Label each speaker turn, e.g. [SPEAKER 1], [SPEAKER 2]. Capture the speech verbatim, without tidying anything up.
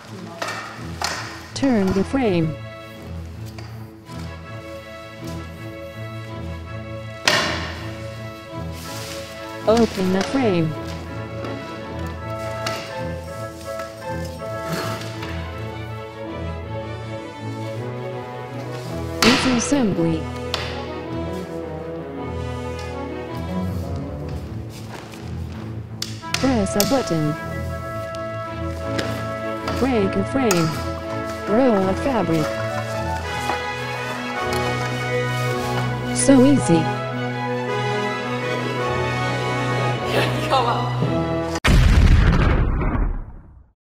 [SPEAKER 1] Turn the frame. Open the frame. Disassembly. Press a button. Break a frame. Roll a fabric. So easy.
[SPEAKER 2] Come on.